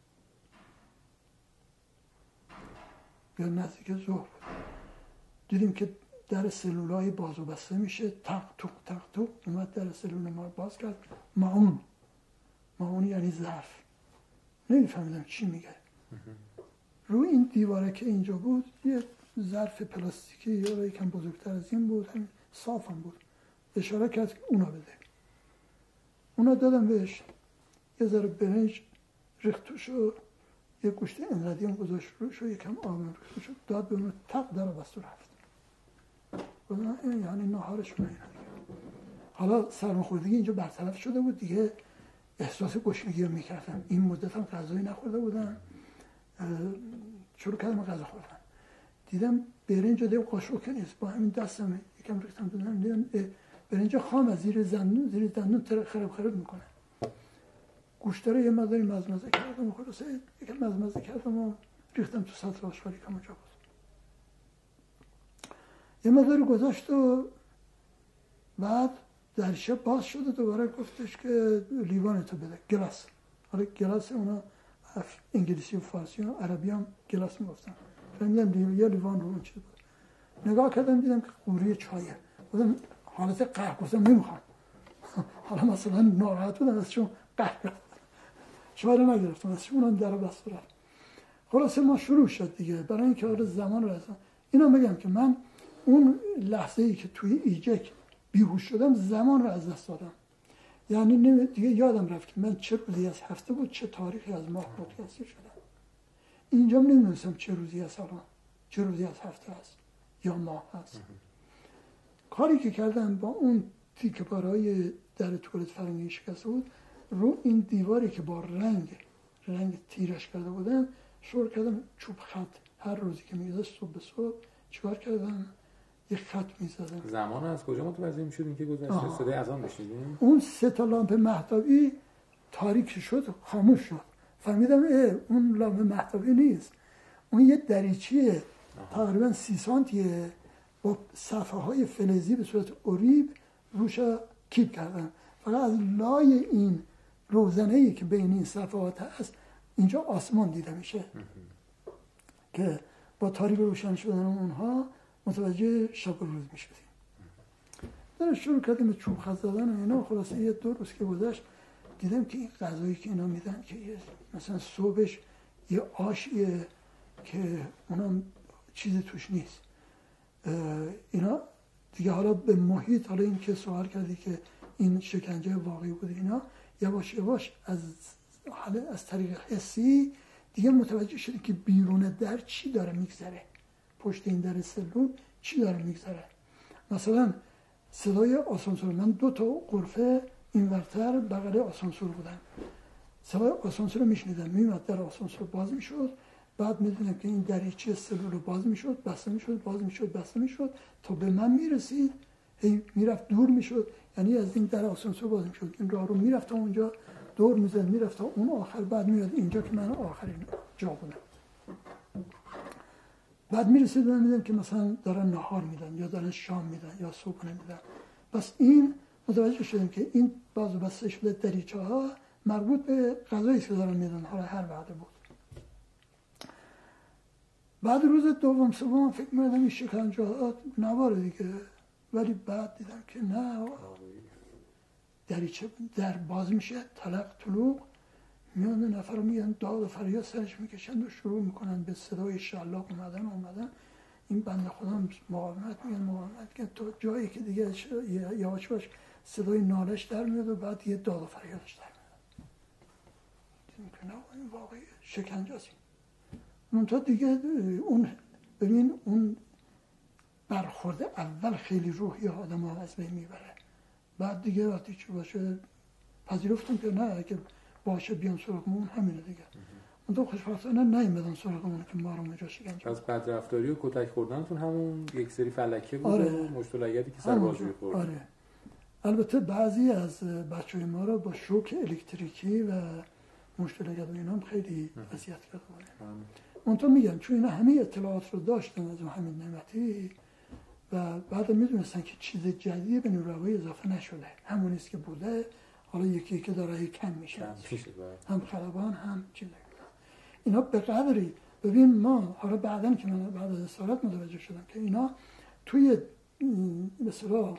[SPEAKER 1] به نزدیک ظهر بود، دیدیم که در سلولای باز و بسته میشه، تق توق اومد در سلول ما باز کرد. معون یعنی ظرف، نمیفهمیدم چی میگه. روی این دیواره که اینجا بود یه ظرف پلاستیکی یا یکم بزرگتر از این بود، همین صاف هم بود. اشاره کرد که اونا بده. اونا دادم بهش، یه ذره برنج ریخت توش و یه گوشت انقدی هم گذاشت روش و یکم آب ریخت توش، داد به اون، تق در بست و رفت. این یعنی ناهارشون اینا دیگه. حالا سرماخوردگی اینجا برطرف شده بود دیگه، احساس گشنگی رو میکردم. این مدت هم غذایی نخورده بودم، شروع کردم غذا خوردن. دیدم برنج دیدم قاشق که نیست، با همین دستم یکم ریختم دادم، دیدم برنج خام از زیر دندون خراب میکنه. گوشت رو یه مقداری مزمزه کردم و خلاصه یکم مزمزه کردم و ریختم تو سطل آشغالی که اونجا بود. یه مقداری گذاشت و بعد در شب باز شده دوباره گفتش که لیوانتو بده، گلاس. حالا گلاس اونا انگلیسی و فارسی و عربی هم گلاس میگفتن. فهمیدم یه لیوان رو اون چیز بود. نگاه کردم دیدم که قوری چایه. بودم حالت قهر گفتم نمیخوام. حالا مثلا ناراحت بودم ازشون قهر چاره نگرفتم ازشون، اونم در بست رفت. خلاصه ما شروع شد دیگه، برای اینکه آره زمان رو ازم اینا بگم که من اون لحظه ای که توی ایجک بیهوش شدم زمان رو از دست دادم. یعنی دیگه یادم رفت که من چه روزی از هفته بود، چه تاریخی از ماه متکثر شدم. اینجا نمیدونستم چه روزی از الان، چه روزی از هفته هست یا ماه هست. کاری که کردم با اون تیکه پاره‌های در توالت فرنگی شکسته بود، رو این دیواری که با رنگ تیرش کرده بودم شروع کردم چوب خط. هر روزی که میگذشت صبح به صبح چیکار کردم؟ یه خط میزدم.
[SPEAKER 2] زمان از کجا متوجه میشدین که گذشته؟ صدای اذان بشنیدین؟
[SPEAKER 1] اون 3 تا لامپ مهتابی تاریک شد، خاموش شد. فهمیدم اون لامپ مهتابی نیست، اون یه دریچیه تقریبا 30 سانتیه با صفحه های فلزی به صورت اوریب روش کیپ کردن. فقط از لای این روزنه‌ای که بین این صفحات هست اینجا آسمان دیده میشه. که با تاریک روشن شدن اونها متوجه شب و روز می شدیم. در شروع کردیم به چوب خط زدن و اینا. خلاصه یه 2 روز که گذشت دیدم که این غذایی که اینا میدن که مثلا صبحش یه آشیه که اونم چیزی توش نیست. اینا دیگه حالا به محیط، حالا این که سوال کردی که این شکنجه واقعی بود، اینا یواش یواش از طریق حسی دیگه متوجه شدیم که بیرون در چی داره میگذره، پشت این در سلول چی داره میگذره. مثلا صدای آسانسور، من 2 تا غرفه این ورتر بغل آسانسور بودم، صدای آسانسور رو میشنیدم، میومد در آسانسور باز میشد، بعد میدونم که این دریچه سلول رو باز میشد، بسته میشد، باز میشد، بسته میشد تا به من میرسید، هی میرفت دور میشد، یعنی از این در آسانسور باز میشد، این راه رو میرفت تا اونجا دور میزد، میرفت تا اون آخر، بعد میاد اینجا که من آخرین جا بودم. بعد میرسید من میدونم که مثلا دارن نهار میدن یا دارن شام میدن یا صبحونه میدن. بس این متوجه شدیم که این باز و بسته شده دریچه ها مربوط به غذایی که دارن میدن، حالا هر وعده بود. بعد روز دوم سوم فکر می‌کردم این شکنجه ها نواره دیگه، ولی بعد دیدم که نه، دریچه در باز میشه، تلق طلوق میان نفر رو میگن داد و فریاد سرش میکشند و شروع میکنن به صدای شلاق اومدن. این بنده خدا مقاومت میگن تو جایی که دیگه یواش یواش صدای نالش در میاد و بعد یه داد و فریادش در میاد. دیدم که نه، این واقعی شکنجه است. منتها دیگه اون برخورد اول خیلی روحی آدم ها از بین میبره. بعد دیگه وقتی چی باشه پذیرفتم که نه، اگه باشه بیان سراغمون همینه دیگه. منتها خوشبختانه نیومدن سراغمون که ما رو اونجا شکنجه.
[SPEAKER 2] از بدرفتاری و کتک خوردنتون همون یک سری فلکه بود.
[SPEAKER 1] آره.
[SPEAKER 2] و مشت و لگدی که سر بازوی خورد.
[SPEAKER 1] آره. البته بعضی از بچه‌های ما رو با شوک الکتریکی و مشت و لگد و اینا خیلی اذیت کرده بودن. منتها میگم چون اینا همه اطلاعات رو داشتن از همین نعمتی و بعد میدونستن که چیز جدیدی به نیروهای اضافه نشده، همونیست که بوده، حالا یکی که داره کم میشه، هم خلبان هم چیزی. اینا به قدری ببین ما حالا بعدن که من بعد از اسارت متوجه شدم که اینا توی مثلا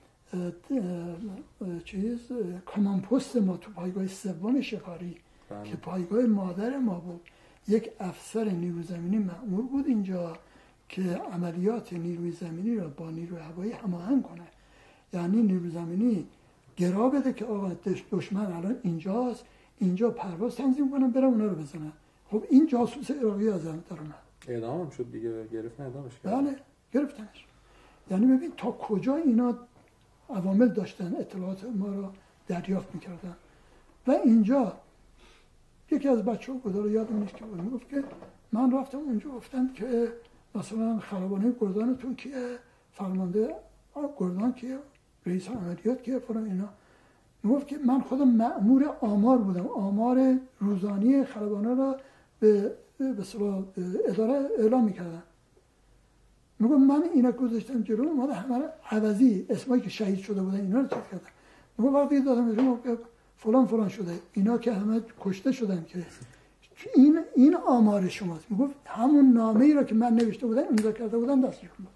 [SPEAKER 1] کامان پست ما تو پایگاه سوم شکاری که پایگاه مادر ما بود، یک افسر نیروی زمینی مأمور بود اینجا که عملیات نیروی زمینی را با نیروی هوایی هماهنگ کنه. یعنی نیروی زمینی گرا بده که آقا دشمن الان اینجاست، اینجا پرواز تنظیم کنن برن اونا رو بزنن. خب این جاسوس عراقی از در اومد.
[SPEAKER 2] اعدام شد دیگه، گرفتن اعدامش کرد.
[SPEAKER 1] بله گرفتنش. یعنی ببین تا کجا اینا عوامل داشتن اطلاعات ما رو دریافت میکردن. و اینجا یکی از بچه‌ها بود، رو یادم نیست که بود، میگفت که من رفتم اونجا، گفتم که مثلا خلبانه گردانتون کیه، فرمانده گردان کیه، رئیس عملیات کیه، فلان اینا. میگفت که من خودم مأمور آمار بودم، آمار روزانه خلبانه را به اداره اعلام میکردم. میگفت من اینا گذاشتم جلو، اومده همه عوضی اسمایی که شهید شده بودن اینا رو چک کردم. میگفت وقتی دادم جلو فلان شده، اینا که همه کشته شدن که این آمار شماست. میگفت همون نامه‌ای را که من نوشته بودم امضا کرده بودم دستشون بود.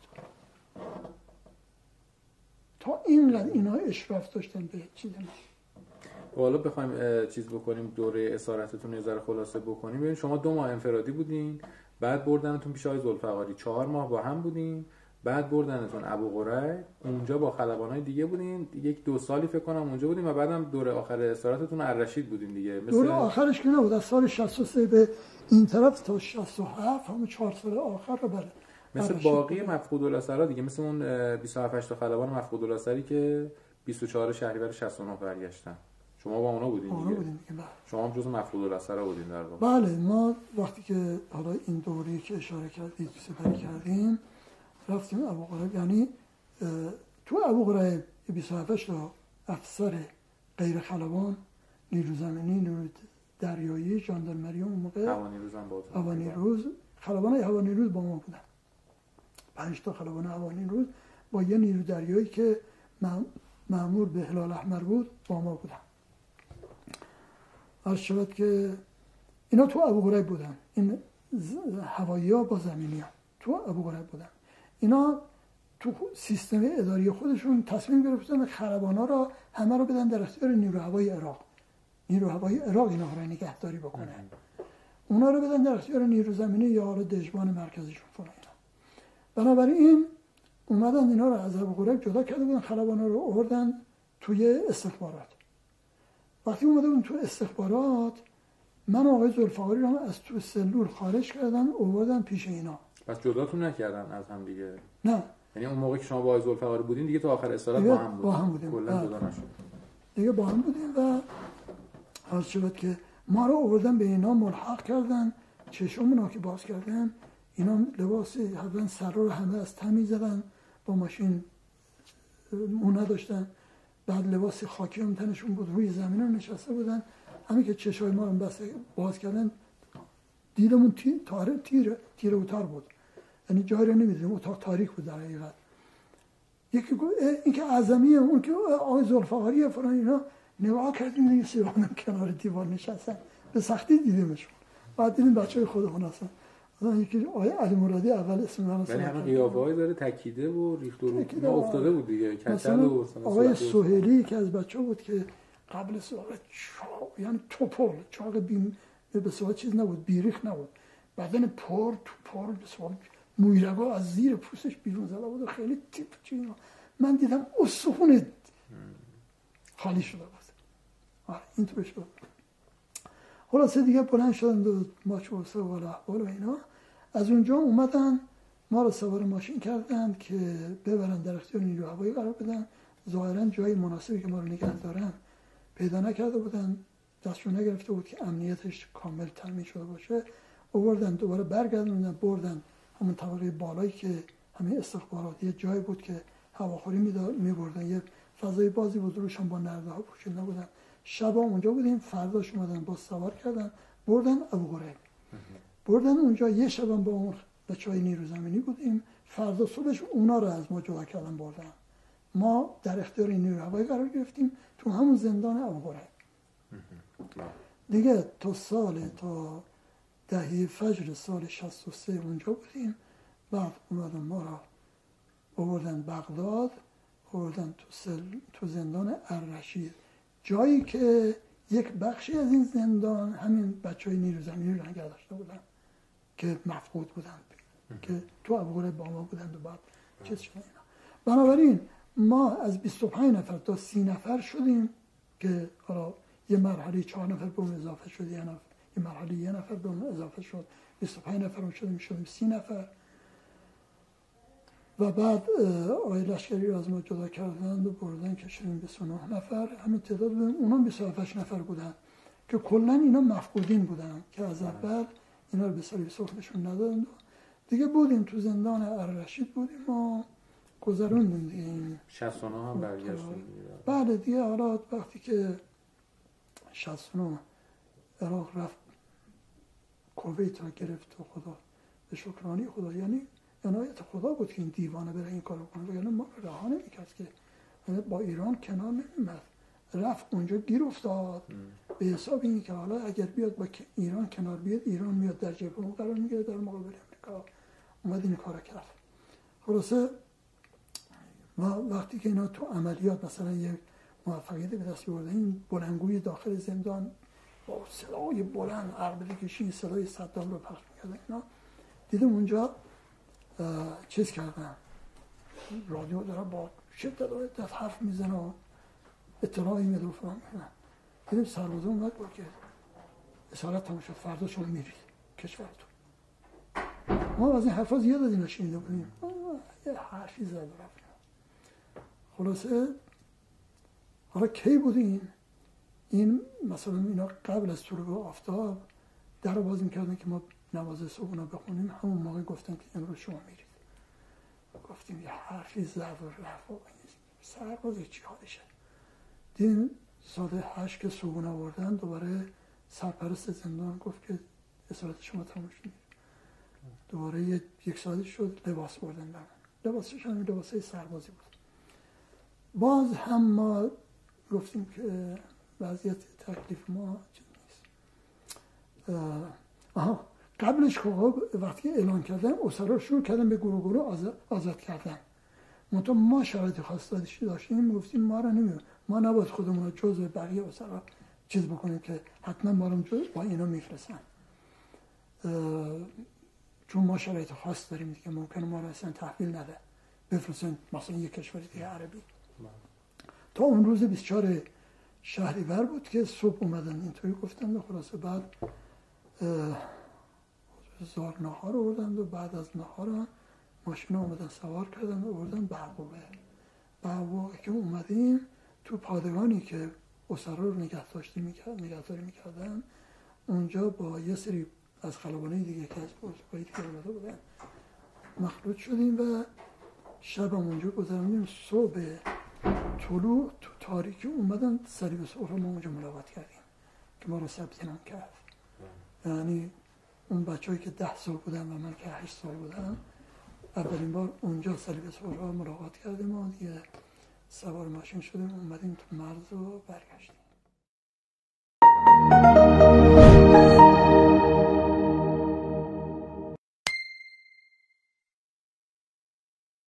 [SPEAKER 1] تا اینقدر اینا اشراف داشتن به چیز ما.
[SPEAKER 2] حالا بخوایم چیز بکنیم، دوره اسارتتون یه ذره خلاصه بکنیم. ببین شما 2 ماه انفرادی بودین، بعد بردنتون پیش آقای ذوالفقاری، 4 ماه با هم بودین، بعد بردنتون ابوقریب، اونجا با خلبانای دیگه بودین، 1-2 سالی فکر کنم اونجا بودین و بعدم دوره آخر اسارتتون الرشید بودین دیگه.
[SPEAKER 1] دوره آخرش که نبود، از سال 63 به این طرف تا 67 همون 4 سال آخر رو بله.
[SPEAKER 2] مثل باقی مفقود الاسرا دیگه، مثل اون 27 تا خلبان مفقود الاسری که 24 شهریور 69 برگشتن. شما با اونا بودین دیگه؟
[SPEAKER 1] بودیم دیگه.
[SPEAKER 2] شما هم جزو مفقود الاسرا بودین در واقع.
[SPEAKER 1] بله، ما وقتی که حالا این دوره‌ای که اشاره کردید سپری کردیم رفتیم ابوقریب. یعنی تو ابوقریب 27 تا افسر غیر خلبان، نیرو زمینی، نیرو دریایی، ژاندارمری اون موقع، هوانیروز، خلبان هوانیروز با ما بودن. 5 تا خلبان هوانیروز با یه نیرو دریایی که مأمور به هلال احمر بود با ما بودن. عرض شود که اینا تو ابوقریب بودن. این هوایی ها با زمینی ها تو ابوغریب بودن. اینا تو سیستم اداری خودشون تصمیم گرفتن خلبانا را همه رو بدن در اختیار نیرو هوایی عراق. نیرو هوایی عراق اینا رو نگهداری بکنه. اونا رو بدن در اختیار نیرو زمینی یا حالا دژبان مرکزیشون فلان اینا. بنابراین اومدن اینا رو از ابوغریب جدا کرده بودن، خلبانا رو آوردن توی استخبارات. وقتی اومده بودن تو استخبارات، من آقای ذوالفقاری رو از تو سلول خارج کردن آوردن پیش اینا.
[SPEAKER 2] پس جداتون نکردن از هم دیگه؟
[SPEAKER 1] نه.
[SPEAKER 2] یعنی اون موقع که شما با آقای ذوالفقاری بودین دیگه تا آخر اسارت با هم بودین؟ کلا جدا نشد
[SPEAKER 1] دیگه، با هم بودیم و هر شد که ما رو آوردن به اینا ملحق کردن. چشمون که باز کردن، اینا لباس حتما سر رو همه از تمیز زدن، با ماشین اون نداشتن، بعد لباس خاکی هم تنشون بود، روی زمین هم نشسته بودن. همین که چشای ما رو بس باز کردن دیدمون تیره و تار بود، یعنی جایی رو نمیدیدیم، اتاق تاریک بود در حقیقت. یکی گفت این که اعظمیه، اون که آقای ذوالفقاریه فلان اینا. نگاه کردیم دیگه سیوانم کنار دیوار نشستن، به سختی دیدیمشون. بعد دیدیم بچه‌های خودمون هستن. یکی آقای علی مرادی اول اسم منو
[SPEAKER 2] ولی همه قیافه‌ای داره تکیده و ریخت و روز افتاده بود دیگه.
[SPEAKER 1] کچل و آقای سهیلی که از بچه‌ها بود که قبل صحبت یعنی توپل چاق بیم به صورت چیز نبود، بیریخ نبود، بدن پر به صورت مویرگا از زیر پوستش بیرون زده بود و خیلی تیپ چیز. من دیدم استخون خالی شده بود. اینطور شد. خلاصه دیگه بلند شدن و ماچ و سوال احوال و اینا. از اونجا اومدن ما رو سوار ماشین کردن که ببرن در اختیار نیرو هوایی قرار بدن. ظاهرا جای مناسبی که ما رو نگه دارن پیدا نکرده بودن، دستشون نگرفته بود که امنیتش کامل تامین شده باشه. آوردن دوباره برگردوندن بردن همون طبقه بالایی که همین استخبارات یه جایی بود که هواخوری می‌بردن، یه فضای بازی بود، روشون با نرده‌ها پوشیده بودن. شب اونجا بودیم، فرداش اومدن با سوار کردن بردن ابوغریب. بردن اونجا یه شبم با اون بچهای نیرو زمینی بودیم. فردا صبحش اونا رو از ما جدا کردن بردن. ما در اختیار نیرو هوایی قرار گرفتیم تو همون زندان ابوغریب. دیگه تا دهه فجر سال 63 اونجا بودیم. بعد اومدن ما را آوردن بغداد، آوردن تو زندان الرشید، جایی که یک بخشی از این زندان همین بچهای نیرو زمینی رو نگه داشته بودن که مفقود بودن، که تو ابوغریب با ما بودن و بعد چیز شده اینا. بنابراین ما از 25 نفر تا 30 نفر شدیم که حالا یه مرحله 4 نفر به اون اضافه شد، یه مرحله 1 نفر به اون اضافه شد، 25 نفر شدیم 30 نفر. و بعد آقای لشکری رو از ما جدا کردن و بردن که شدیم 29 نفر. همین تعداد بودن. اونا 27 نفر بودن که کلا اینا مفقودین بودن که از اول اینا رو به سری سرخشون ندادن. دیگه بودیم تو زندان الرشید بودیم و گذروندیم دیگه. این
[SPEAKER 2] 69 هم برگشتیم.
[SPEAKER 1] بعد دیگه حالا وقتی که 69 عراق رفت کویت را گرفت و خدا به شکرانی خدا، یعنی عنایت خدا بود که این دیوانه بره این کارو کنه، یعنی ما رها نمی‌کرد که با ایران کنار نمی‌اومد. رفت اونجا گیر افتاد به حساب اینی که حالا اگر بیاد با ایران کنار بیاد، ایران میاد در جبهه قرار میگیره در مقابل امریکا. اومد این کارو کرد. خلاصه وقتی که اینا تو عملیات مثلا یه موفقیت به دست آوردن، این بلندگوی داخل زندان با صدای بلند عربده کشی صدای صدام رو پخش می‌کردن، اینا دیدم اونجا چیز کردن، رادیو داره با شدت حرف میزنه و اطلاعی میده و فلان میکنن. دیدم سربازا اومد بود که اسارت تمام شد، فردا شما میرید کشورتون. ما از این حرفا زیاد از اینا شنیده بودیم، یه حرفی زد و رفت. خلاصه حالا کی بودیم؟ این مثلا اینا قبل از طلوع آفتاب در رو باز میکردن که ما نماز صبح رو بخونیم، همون موقع گفتن که امروز شما میرید. گفتیم یه حرفی زد و رفت و سرباز چی حالشه. دیدیم ساعت 8 که صبحونه آوردن، دوباره سرپرست زندان گفت که اسارت شما تمام شد. دوباره یک ساعتی شد لباس بردن برن. لباسش هم لباسای سربازی بود. باز هم ما گفتیم که وضعیت تکلیف ما چیز نیست. قبلش خب وقتی اعلان کردن اسرا شروع کردن به گروه آزاد کردن. منتها ما شرایط خاص داشتیم، گفتیم ما را نمیدونم، ما نباید خودمون رو جزء بقیه اسرا چیز بکنیم که حتما ما رو با اینا میفرستن، چون ما شرایط خاص داریم دیگه، ممکنه ما رو اصلا تحویل نده بفرستن مثلا یک کشور دیگه عربی. تا اون روز 24 شهریور بود که صبح اومدن اینطوری گفتن. خلاصه بعد زار نهار آوردن و بعد از نهار ماشین اومدن سوار کردن و آوردن بعقوبه که اومدیم تو پادگانی که اسرا رو نگهداری میکردن، اونجا با یه سری از خلبانای دیگه که از پرتغالی دیگه اومده بودن مخلوط شدیم و شب اونجا گذروندیم. صبح طلوع تو تاریکی اومدن صلیب صحرا ما اونجا ملاقات کردیم که ما رو ثبت نام کرد. یعنی اون بچه‌ای که 10 سال بودن و من که 8 سال بودم اولین بار اونجا صلیب صحرا ملاقات کردیم و دیگه سوار ماشین شدیم اومدیم تو مرز و برگشتیم.